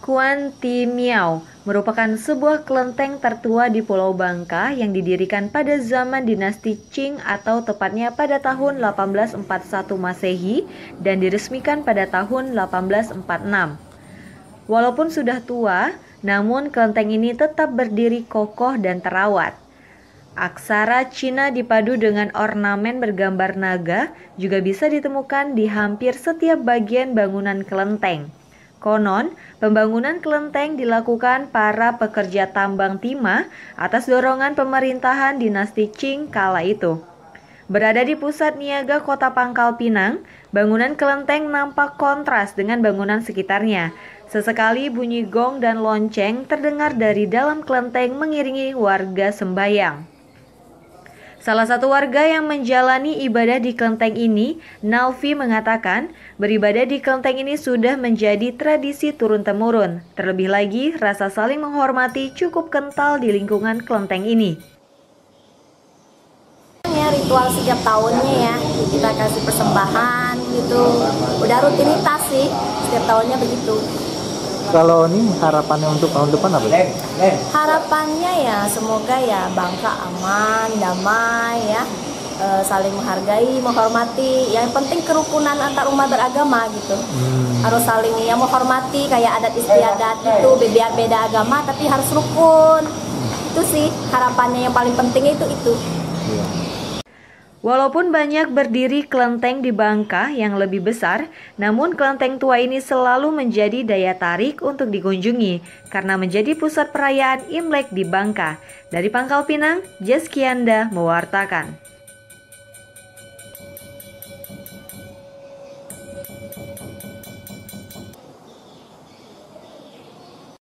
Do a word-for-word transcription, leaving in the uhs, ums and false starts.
Kuan Ti Miao merupakan sebuah kelenteng tertua di Pulau Bangka yang didirikan pada zaman dinasti Qing atau tepatnya pada tahun delapan belas empat puluh satu Masehi dan diresmikan pada tahun delapan belas empat puluh enam. Walaupun sudah tua, namun kelenteng ini tetap berdiri kokoh dan terawat. Aksara Cina dipadu dengan ornamen bergambar naga juga bisa ditemukan di hampir setiap bagian bangunan kelenteng. Konon, pembangunan kelenteng dilakukan para pekerja tambang timah atas dorongan pemerintahan dinasti Qing kala itu. Berada di pusat niaga kota Pangkal Pinang, bangunan kelenteng nampak kontras dengan bangunan sekitarnya. Sesekali bunyi gong dan lonceng terdengar dari dalam kelenteng mengiringi warga sembayang. Salah satu warga yang menjalani ibadah di kelenteng ini, Nalvi, mengatakan beribadah di kelenteng ini sudah menjadi tradisi turun-temurun. Terlebih lagi, rasa saling menghormati cukup kental di lingkungan kelenteng ini. Ya, ritual setiap tahunnya ya, kita kasih persembahan gitu. Udah rutinitas sih, setiap tahunnya begitu. Kalau ini harapannya untuk tahun depan apa? Harapannya ya semoga ya Bangka aman, damai ya, e, saling menghargai, menghormati. Yang penting kerukunan antar umat beragama gitu. Hmm. Harus saling ya menghormati, kayak adat istiadat itu beda beda agama tapi harus rukun. Itu sih harapannya yang paling penting itu itu. Yeah. Walaupun banyak berdiri kelenteng di Bangka yang lebih besar, namun kelenteng tua ini selalu menjadi daya tarik untuk dikunjungi karena menjadi pusat perayaan Imlek di Bangka. Dari Pangkal Pinang, Jeskianda mewartakan.